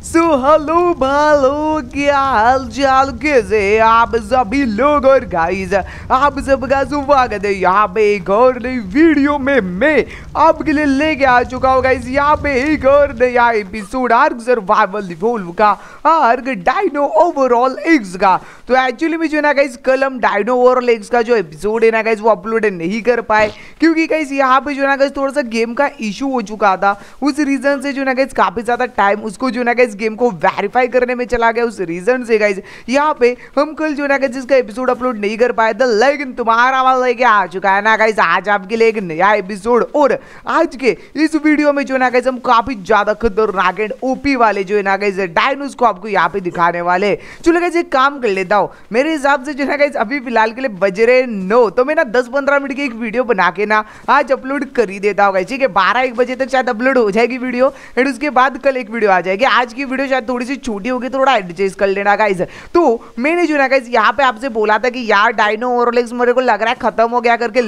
So hello भालो, क्या हाल चाल, कैसे आप सभी लोग। और गाइस आप सबका स्वागत है यहाँ पे एक और नई वीडियो में। मैं आपके लिए लेके आ चुका हूँ गाइस यहाँ पे एक और नया एपिसोड आर्क सर्वाइवल इवोल्व का, आर्क डायनो ओवरऑल एक्स का। तो एक्चुअली में जो है ना गाइस कल हम डायनो ओवरऑल एक्स का जो एपिसोड है ना गाइस वो अपलोड नहीं कर पाए, क्योंकि गाइस यहाँ पे जो है ना गाइस थोड़ा सा गेम का इशू हो चुका था। उस रीजन से जो है ना गाइस काफी ज्यादा टाइम उसको जो है ना गाइस गेम को वेरीफाई करने में चला गया। उस रीजन से गाइस यहाँ पे हम कल जो है ना गाइस जिसका एपिसोड अपलोड नहीं कर पाए थे, लेकिन तुम्हारा वाला लेके आ चुका है ना गाइस आज आपके लिए एक नया एपिसोड। और आज के इस वीडियो में जो है ना गाइस हम काफी ज्यादा खतरनाक एंड ओपी वाले जो है ना गाइस डायनोस को आपको यहाँ पे दिखाने वाले। चलो गाइस एक काम कर लेता हूँ, मेरे हिसाब से जो है ना गाइस अभी फिलहाल के लिए बज रहे 9, तो मैं ना 10-15 मिनट की एक वीडियो बना के ना आज अपलोड कर ही देता हूँ गाइस। ठीक है, 12-1 बजे तक शायद अपलोड हो जाएगी वीडियो, एंड उसके बाद कल एक वीडियो आ जाएगी। आज की वीडियो शायद थोड़ी सी छोटी होगी, थोड़ा एडजस्ट कर लेना गाइस। तो मैंने जो ना गाइस यहाँ पे आपसे बोला था कि यार डायनो ओवरऑल एक्स मेरे को लग रहा है खत्म हो गया करके,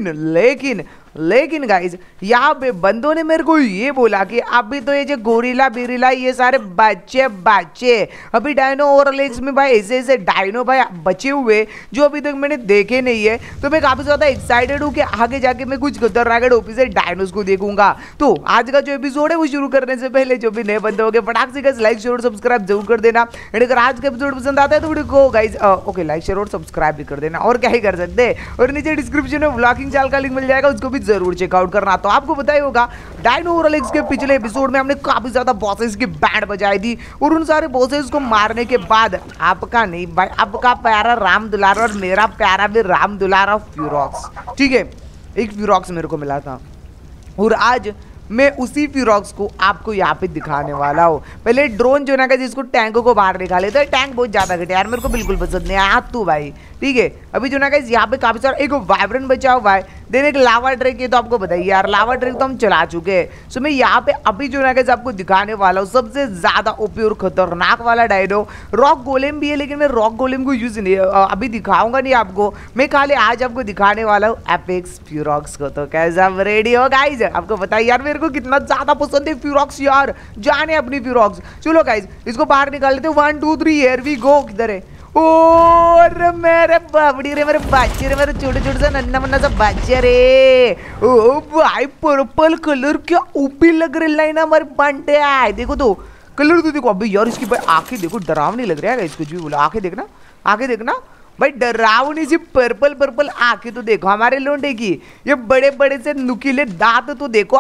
लेकिन गाइस यहाँ पे बंदों ने मेरे को ये बोला कि अभी तो ये जो गोरिल्ला बिरिल्ला ये सारे बच्चे अभी डायनो ओवरऑल एक्स में भाई ऐसे डायनो भाई बचे हुए जो अभी तक मैंने देखे नहीं है। तो मैं काफी ज्यादा एक्साइटेड हूँ कि आगे जाके मैं कुछ खतरनाक ओपी से डायनोस को देखूंगा। तो आज का जो एपिसोड है वो शुरू करने से पहले जो भी नए बंदे हो गए फटाक से गाइस लाइक शेयर और सब्सक्राइब जरूर कर देना। एंड अगर आज का एपिसोड पसंद आता है तो वीडियो को गाइस ओके लाइक शेयर और सब्सक्राइब भी कर देना, और क्या ही कर सकते हैं। और नीचे डिस्क्रिप्शन में व्लॉगिंग चैनल का लिंक मिल जाएगा, उसको भी जरूर चेकआउट करना। तो आपको पता ही होगा डायनो ओवरऑल एक्स के पिछले एपिसोड में हमने काफी ज्यादा बॉसेस की बैंड बजाई थी, और उन सारे बॉसेस को मारने के बाद आपका नहीं भाई आपका प्यारा राम दुलारा और मेरा प्यारा भी राम दुलारा फ्यूरॉक्स, ठीक है, एक फ्यूरॉक्स मेरे को मिला था, और आज मैं उसी फ्यूरॉक्स को आपको यहाँ पे दिखाने वाला हूँ। पहले ड्रोन जो ना का जिसको टैंकों को बाहर निकाले, तो टैंक बहुत ज्यादा घटे यार, मेरे को बिल्कुल पसंद नहीं आया तू भाई। ठीक है, अभी जो ना गाइस यहाँ पे काफी सारा एक वाइब्रेंट बचा हुआ है, देन एक लावा ड्रैग, ये तो आपको बताइए यार लावा ड्रैग तो हम चला चुके हैं। सो मैं यहाँ पे अभी जो ना गाइस आपको दिखाने वाला हूँ सबसे ज्यादा ओपी और खतरनाक वाला डायनो। रॉक गोलेम भी है, लेकिन मैं रॉक गोलेम को यूज नहीं अभी दिखाऊंगा नहीं आपको, मैं खाली आज आपको दिखाने वाला हूँ एपेक्स फ्यूरॉक्स को। तो कैसे आप रेडी हो गाइस? आपको बताइए यार मेरे को कितना ज्यादा पसंद है फ्यूरॉक्स यार, जाने अपनी फ्यूरॉक्स। चलो गाइस इसको बाहर निकाल लेते, 1 2 3 हियर वी गो। किधर है? और मेरे बाबड़ी रे, मेरे बच्चे रे, मेरे छोटे छोटे सा नन्ना मुन्ना सा बच्चे रे। ओ भाई पर्पल कलर क्या ओपी लग रहा है ना हमारे बंटे आए। देखो तो कलर तो देखो अभी यार, इसकी भाई आंखें देखो, डरावनी लग रहा है इसको जी बोला। आंखें देखना, आंखें देखना भाई, डरावनी सी पर्पल आंखें तो देखो हमारे लोंडे की। ये बड़े बड़े से नुकीले दांत तो देखो,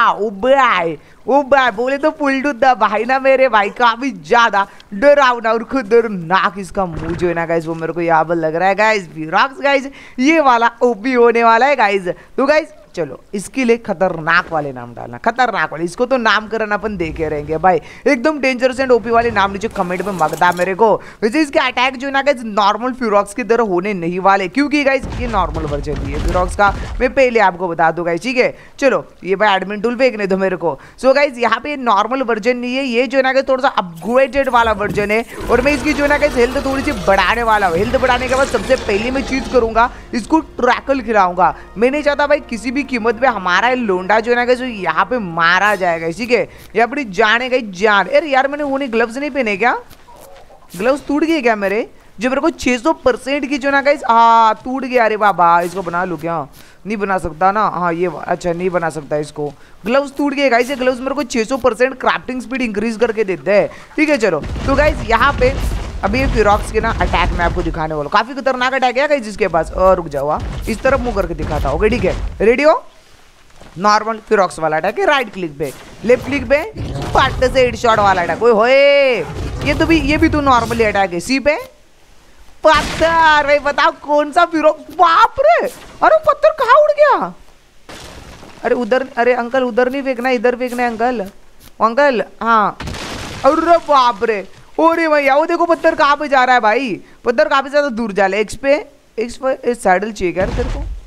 ओ भाई बोले तो पुलटू दा भाई ना मेरे भाई, काफी ज्यादा डरावना और खतरनाक इसका मुंह जो है ना गाइस वो मेरे को यहाँ पर लग रहा है गाइस फ्यूरॉक्स। गाइस ये वाला ओपी होने वाला है गाइस। तो गाइस चलो इसके लिए खतरनाक वाले नाम डालना, खतरनाक वाले, इसको तो नामकरण अपन देखे रहेंगे भाई, एकदम डेंजरस एंड ओपी वाले नाम नीचे कमेंट में मगदा मेरे को। वैसे इसके अटैक जो है ना गाइस नॉर्मल फ्यूरॉक्स की तरह होने नहीं वाले, क्योंकि गाइस ये नॉर्मल वर्जन है फ्यूरॉक्स का, मैं पहले आपको बता दूं गाइस। ठीक है चलो ये भाई एडमिन टूल फेंकने दो मेरे को। सो गाइस यहाँ पे नॉर्मल वर्जन नहीं है, ये जो है ना गाइस थोड़ा सा अपग्रेडेड वाला वर्जन है, और मैं इसकी जो है ना गाइस हेल्थ थोड़ी सी बढ़ाने वाला हूँ। हेल्थ बढ़ाने के बाद सबसे पहले मैं चीज करूंगा इसको ट्रैकल खिलाऊंगा। मैं नहीं चाहता भाई किसी भी कीमत पे हमारा लोंडा जो है ना गाइस यहाँ पे मारा जाएगा। ठीक है ये अपनी जाने गई जान। अरे यार मैंने वो ग्लव्स नहीं पहने क्या? ग्लव्स टूट गए क्या मेरे? जो मेरे को 600% की जो ना गाइस टूट गया। अरे बाबा इसको बना लूं क्या? नहीं बना सकता ना, हाँ ये अच्छा नहीं बना सकता इसको, ग्लव्स टूट गए गाइस। ये ग्लव्स मेरे को 600% क्राफ्टिंग स्पीड इंक्रीज करके देते हैं। ठीक है चलो तो गाइस यहाँ पे अभी ये फ्यूरॉक्स के ना अटैक मैं आपको दिखाने वाला, काफी खतरनाक अटैक है गाइस जिसके पास। रुक जाओ इस तरफ मुंह करके दिखाता हूँ। ठीक है रेडी हो? नॉर्मल फ्यूरॉक्स वाला अटैक है, राइट क्लिक पे, लेफ्ट क्लिक पे पट से हेडशॉट वाला अटैक। ओए होए ये भी तो नॉर्मली अटैक है। सी पे पत्थर, भाई बताओ कौन सा फ्यूरॉक्स? बाप रे, अरे पत्थर कहाँ उड़ गया? अरे उधर, अरे अंकल उधर नहीं फेंकना, इधर फेंकना है अंकल। अंकल हाँ, अरे बाप रे, अरे भैया वो देखो पत्थर कहाँ पे जा रहा है भाई, पत्थर काफी ज्यादा दूर जा रहा है। एक्स पे सैडल चाहिए यार तेरे को,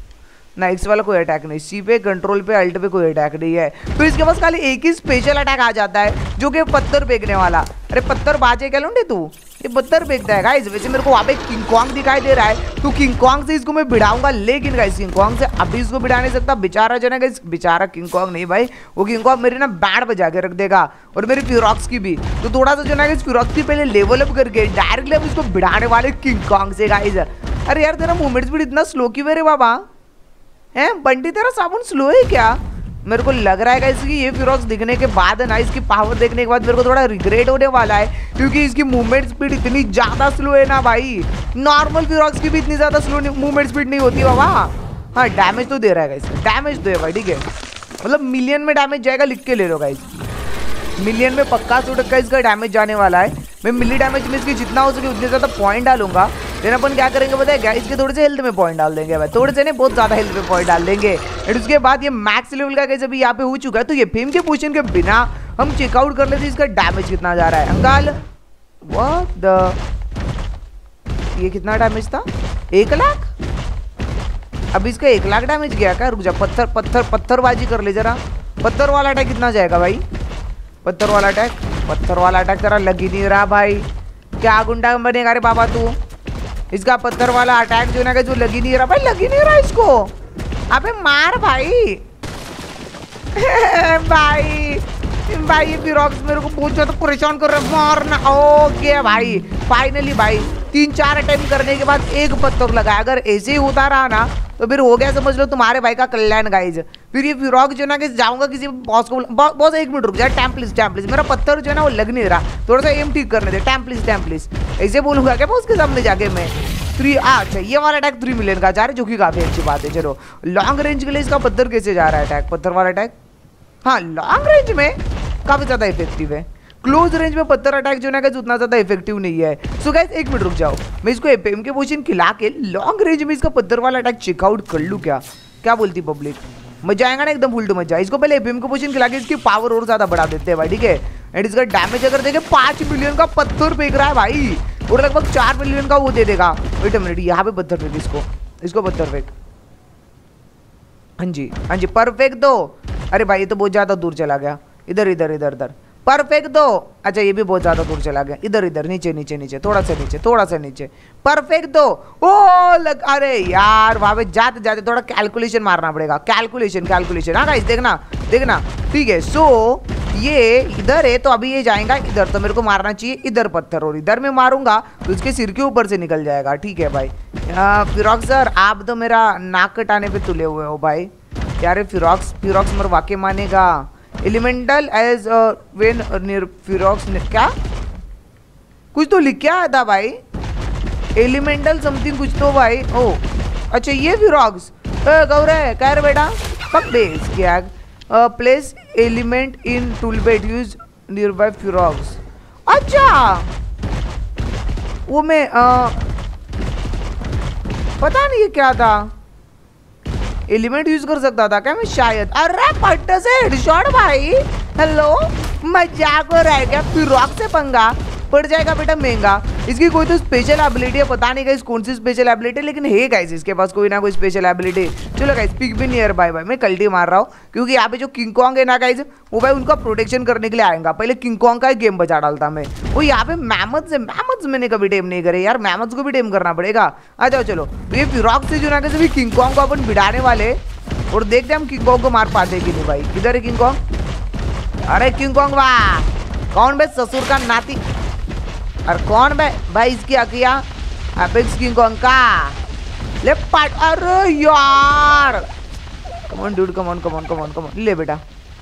ना एक्स वाला कोई अटैक नहीं, सी पे कंट्रोल पे अल्ट पे कोई अटैक नहीं है। तो इसके पास खाली एक ही स्पेशल अटैक आ जाता है जो कि पत्थर फेंकने वाला। अरे पत्थर बाजे क्या लूंडे तू, ये पत्थर फेंकता है गाइस। वैसे मेरे को वहाँ पे किंग कॉन्ग दिखाई दे रहा है, तो किंग कॉन्ग से इसको मैं भिड़ाऊंगा, लेकिन गाइस किंग कॉन्ग से अभी इसको भिड़ा नहीं सकता। बेचारा जो है गाइस, बेचारा किंग कॉन्ग नहीं भाई, वो किंग कॉन्ग मेरी ना बैंड बजा के रख देगा, और मेरी फिरॉक्स की भी। तो थोड़ा सा जो है गाइस फिरॉक्स की पहले लेवल अप करके डायरेक्टली अब इसको भिड़ाने वाले किंग कॉन्ग से गाइस। अरे यार तेरा मूवमेंट स्पीड इतना स्लो क्यों है रे बाबा, हैं बंटी तेरा साबुन स्लो है क्या? मेरे को लग रहा है गाइस कि ये फिरॉक्स दिखने के बाद ना, इसकी पावर देखने के बाद मेरे को थोड़ा रिग्रेट होने वाला है, क्योंकि इसकी मूवमेंट स्पीड इतनी ज्यादा स्लो है ना भाई। नॉर्मल फिरॉक्स की भी इतनी ज्यादा स्लो मूवमेंट स्पीड नहीं होती बाबा। हाँ डैमेज तो दे रहा है गाइस, डैमेज तो है भाई, ठीक है, मतलब मिलियन में डैमेज जाएगा, लिख के ले लो गाइस, मिलियन में पक्का 100% इसका डैमेज जाने वाला है। मैं मिली डैमेज में इसकी जितना हो सके उतने ज़्यादा पॉइंट डालूंगा। लेकिन अपन क्या करेंगे पता है गाइस, के थोड़े से हेल्थ में पॉइंट डाल देंगे भाई, थोड़े से नहीं बहुत ज़्यादा हेल्थ में पॉइंट डाल देंगे। एंड उसके बाद ये मैक्स लेवल का गाइस अभी यहाँ पे हो चुका है, तो ये फेम के पोजीशन के बिना हम चेकआउट कर लेते इसका डैमेज कितना जा रहा है। अंकल व्हाट द, ये कितना डैमेज था? 1 लाख। अब इसका 1 लाख डैमेज गया क्या? रुक जा, पत्थरबाजी कर ले जरा। पत्थर वाला अटैक कितना जाएगा भाई? पत्थर वाला अटैक तेरा लग ही नहीं रहा भाई, क्या गुंडा बनेगा रे बाबा तू? इसका पत्थर वाला अटैक जो ना जो लग ही नहीं रहा भाई, लग ही नहीं रहा इसको। अबे मार भाई भाई ये फिरॉक्स मेरे को बहुत ज्यादा परेशान कर रहा है, मारना। ओके भाई फाइनली भाई 3-4 अटेम्प्ट करने के बाद एक पत्थर लगा। अगर ऐसे ही होता रहा ना तो फिर हो गया समझ लो तुम्हारे भाई का कल्याण गाइज। फिर ये फिरॉक जो ना कि जाऊंगा किसी बॉस को, बॉस 1 मिनट रुक जाए, टैम प्लीज मेरा पत्थर जो है ना वो लग नहीं रहा, थोड़ा सा एम ठीक करने दे, टैम प्लीज ऐसे बोलूंगा क्या बॉस के सामने जाके मैं? 3 अच्छा ये वाला अटैक 3 मिलियन का जा रहा है, जो कि काफी अच्छी बात है। चलो लॉन्ग रेंज के लिए इसका पत्थर कैसे जा रहा है अटैक? पत्थर वाला अटैक हाँ लॉन्ग रेंज में काफी ज्यादा इफेक्टिव है, क्लोज रेंज में पत्थर अटैक जो ना उतना ज्यादा इफेक्टिव नहीं है। सो गाइस 1 मिनट रुक जाओ, मैं इसको एपीएम के पोजीशन खिला के लॉन्ग रेंज में इसका पत्थर वाला अटैक चेकआउट कर लूं क्या बोलती पब्लिक? मजा आएगा ना एकदम फुल मजा। इसको पहले एपीएम के पोजीशन खिला के इसकी पावर और ज्यादा बढ़ा देते हैं भाई, ठीक है। एंड इसका डैमेज अगर देखे 5 मिलियन का पत्थर फेंक रहा है भाई, और लगभग 4 मिलियन का वो दे देगा। वेट अ मिनट, यहाँ पे पत्थर फेंक, इसको पत्थर फेंक। हाँ जी परफेक्ट दो। अरे भाई ये तो बहुत ज्यादा दूर चला गया, इधर परफेक्ट दो। अच्छा ये भी बहुत ज्यादा दूर चला गया, इधर नीचे थोड़ा सा नीचे परफेक्ट दो। ओ लग, अरे यार वहां पे जाते थोड़ा कैलकुलेशन मारना पड़ेगा, कैलकुलेशन। हाँ गाइस देखना ठीक है। सो ये इधर है तो अभी ये जाएगा इधर, तो मेरे को मारना चाहिए इधर पत्थर, और इधर मैं मारूंगा तो इसके सिर के ऊपर से निकल जाएगा, ठीक है भाई। फिरॉक्स सर आप तो मेरा नाक कटाने पे तुले हुए हो भाई यार। फिरॉक्स मरवा के मानेगा। Elemental edge when near Ferox क्या कुछ तो लिख के आया था भाई, एलिमेंटल समथिंग कुछ तो भाई। ओ अच्छा ये फिरॉक्स गौरव कह रहे बेटा पक बेस क्या प्लेस एलिमेंट इन टूल बेट यूज नियर बाय फिरॉक्स। अच्छा वो मैं पता नहीं ये क्या था, एलिमेंट यूज कर सकता था क्या मैं शायद? अरे पट्टे से हेडशॉट भाई, हेलो मजाक हो रहा है क्या? फिरॉक से पंगा पड़ जाएगा बेटा महंगा। इसकी कोई तो स्पेशल एबिलिटी है, पता नहीं गाइस कौन सी स्पेशल एबिलिटी, लेकिन है गाइस इसके पास कोई ना कोई स्पेशल एबिलिटी। चलो गाइस पिक भी नियर बाय भाई, मैं कल्टी मार रहा हूँ क्योंकि यहाँ पे जो किंग कॉन्ग है ना गाइस वो भाई उनका प्रोटेक्शन करने के लिए आएगा। पहले किंग कॉन्ग का ही गेम बचा डालता मैं। वो यहाँ पे मैमथ्स मैंने कभी टेम नहीं करे यार, मैमथ्स को भी टेम करना पड़ेगा। आ जाओ चलो, तो ये फिरॉक से जो ना कैसे भी किंग कॉन्ग को अपन भिड़ाने वाले, और देखते हम किंग कॉन्ग को मार पाते कि नहीं भाई। किधर है किंग कॉन्ग? अरे किंग कॉन्ग वाह कौन भाई ससुर का नाती, और कौन भाई इसकी अकिया एपेक्स किंग कॉन्ग का लेफ्ट पार्ट। अरे यार कमॉन डूड कमॉन ले बेटा।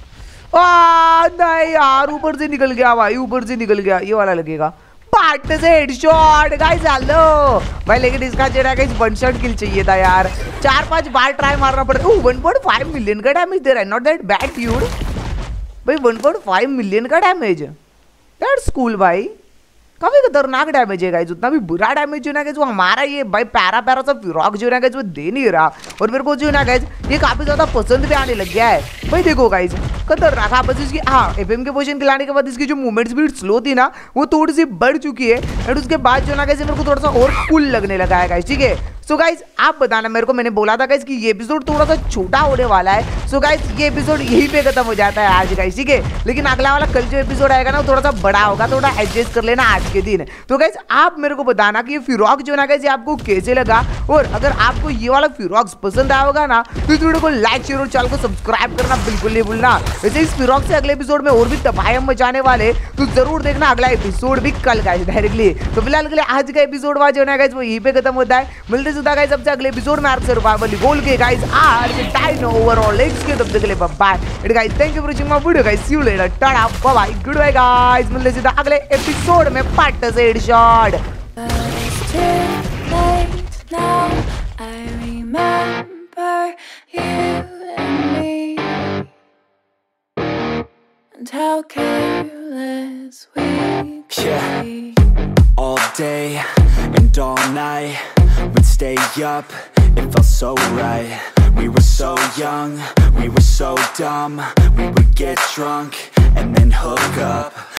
नहीं यार ऊपर से निकल गया भाई, ऊपर से निकल गया, ये वाला लगेगा पार्ट से हेडशॉट गाइस। हेलो भाई लेकिन इसका जो है गाइस 1 शॉट किल चाहिए था यार, 4-5 बार ट्राई मारना पड़ता। 1.5 मिलियन का डैमेज दे रहा है, नॉट दैट बैड ड्यूड भाई। 1.5 मिलियन का डैमेज, दैट्स कूल भाई, काफी खतरनाक डैमेज है गाइस। उतना भी बुरा डैमेज जो ना गाइस वो हमारा ये भाई पैरा सा फिरॉक जो ना गाइस वो दे नहीं रहा, और मेरे को जो ना गाइस ये काफी ज्यादा पसंद भी आने लग गया है भाई। देखो गाइस खतरनाक है बस इसकी। हाँ एफएम के पोजीशन खिलाने के बाद इसकी जो मूवमेंट स्पीड स्लो थी ना वो थोड़ी सी बढ़ चुकी है, और उसके बाद जो ना गाइस मेरे को थोड़ा सा और कूल लगने लगा है गाइस, ठीक है। सो गाइज आप बताना मेरे को, मैंने बोला था गाइज कि ये एपिसोड थोड़ा सा छोटा होने वाला है। सो गाइज ये एपिसोड यहीं पे खत्म हो जाता है आज गाइज, ठीक है। लेकिन अगला वाला कल जो एपिसोड आएगा ना थोड़ा सा बड़ा होगा, थोड़ा एडजस्ट कर लेना आज के दिन। तो गाइज आप मेरे को बताना कि ये फिरॉक जो है ना गाइज आपको कैसे लगा, और अगर आपको ये वाला फिरॉक्स पसंद आया होगा ना तो इस वीडियो को लाइक शेयर और चैनल को सब्सक्राइब करना बिल्कुल नहीं भूलना। वैसे इस फिरॉक से अगले एपिसोड में और भी तबाही मचाने वाले, तो जरूर देखना अगला एपिसोड भी कल गाइज डायरेक्टली। तो फिलहाल के लिए आज का एपिसोड जो है गाइज वो यहीं पे खत्म होता है। मिलते जुदा गाइज सबसे अगले एपिसोड में आपसे सर्वाइवल बोल के गाइज आज डायनो ओवरऑल लेग्स के तब तक के लिए bye bye guys. Thank you for watching my video guys, see you later, tata bye bye, goodbye guys. मिलते जुदा अगले एपिसोड में पार्ट से headshot. And how careless we could be. All day and all night, we'd stay up, it felt so right. We were so young, we were so dumb. We would get drunk and then hook up.